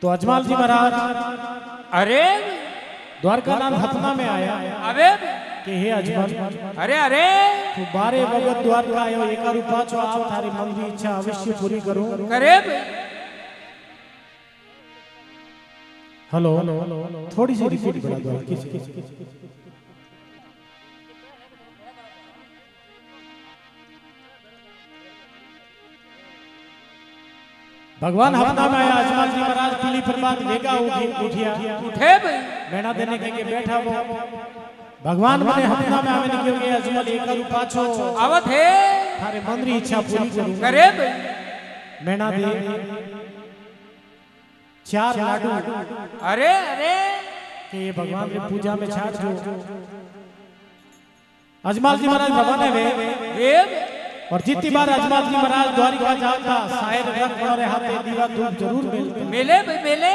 तो अजमल जी महाराज अरे द्वारका नाथ हतना में आया अबे कि हे अजमल अरे अरे तू 12 वगत द्वारका आयो एका रूपा छो आप थारी मन की इच्छा अवश्य पूरी करूं करे हेलो थोड़ी सी रिपीट करा दो किस भगवान हफ्ता में आया अजमल जी महाराज पीली प्रभात वेगा उठिया उठे भाई मैना देने के बैठा वो भगवान मने हफ्ता में आवे निकल गए अजमल एक रूपा छो आवत है थारे मन री इच्छा पूरी करूं करे भाई मैना दे 4 लाडू अरे अरे कि ये भगवान रे पूजा में छाड़ जो अजमल जी महाराज भगवान वे और जितनी बार अजमल जी महाराज द्वारिका जाता शायद रख और हाथे दीवा धूप जरूर मिले भाई मिले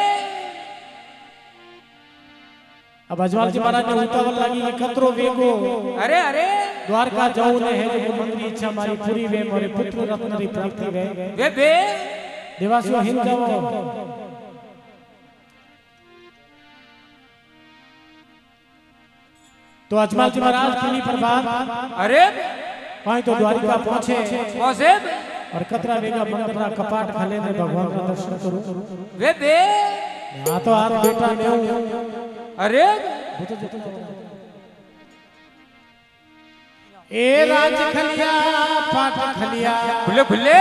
अब अजमल जी महाराज ने उतावल लगी कि कतरो वेगो अरे अरे द्वारका जाऊ ने है जो मन की इच्छा मारी पूरी वे मोरे पुत्र रत्न री प्राप्ति वे बे देवासियो हिंद जाओ तो अजमल जी महाराज पीली प्रभात अरे पाई तो द्वारिका पहुंचे और कतरा वेगा मंदिर का कपाट खोले ने भगवान का दर्शन करूं वे बे हां तो हाथ बेटा ने अरे ए राज खलिया पाट खलिया खुले खुले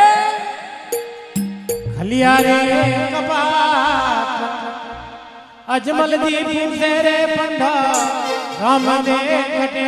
खलिया रे कपाट अजमल जी पूछे रे पंडा राम दे कटे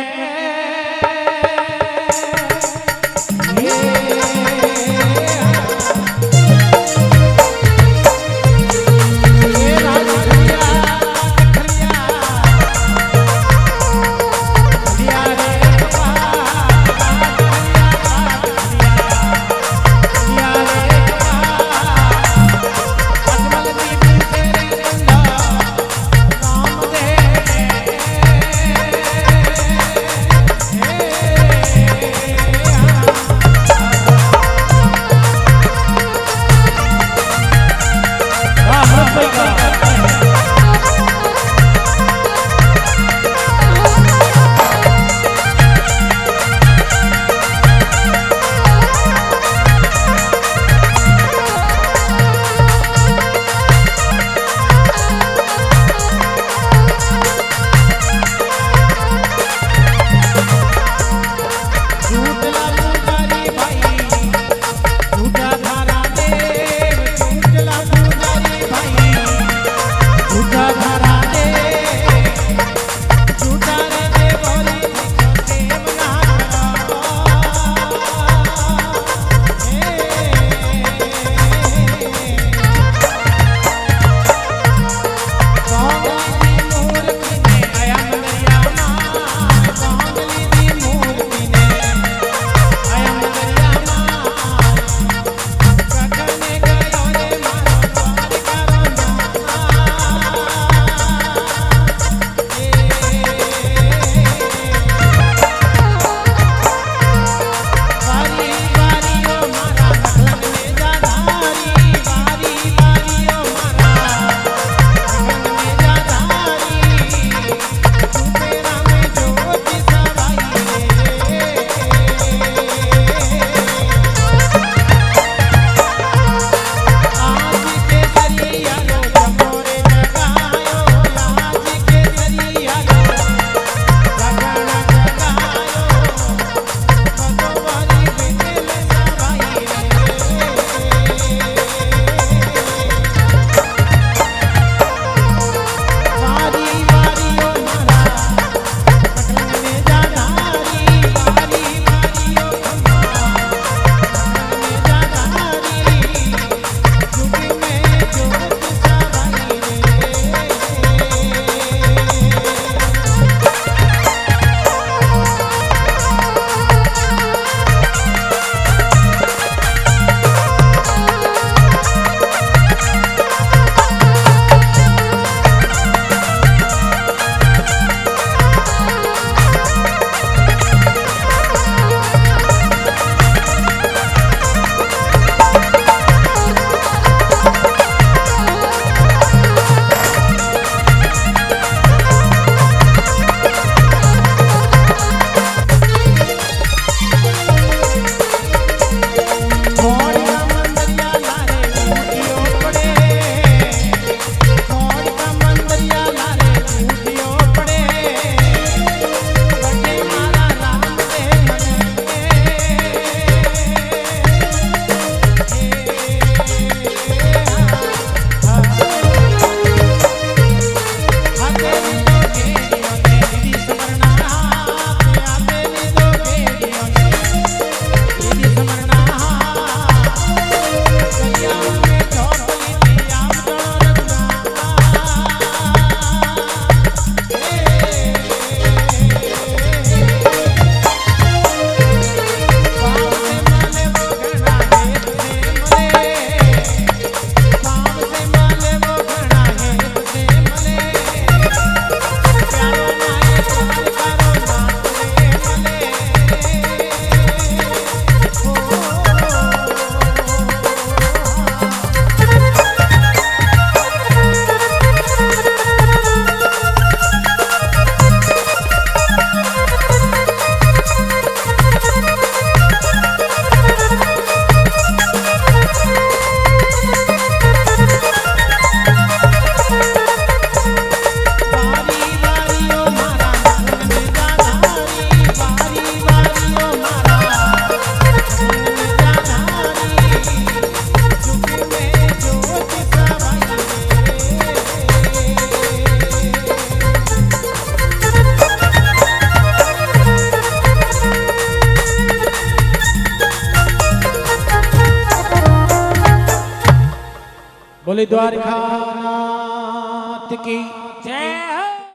बोले द्वारकानाथ की जय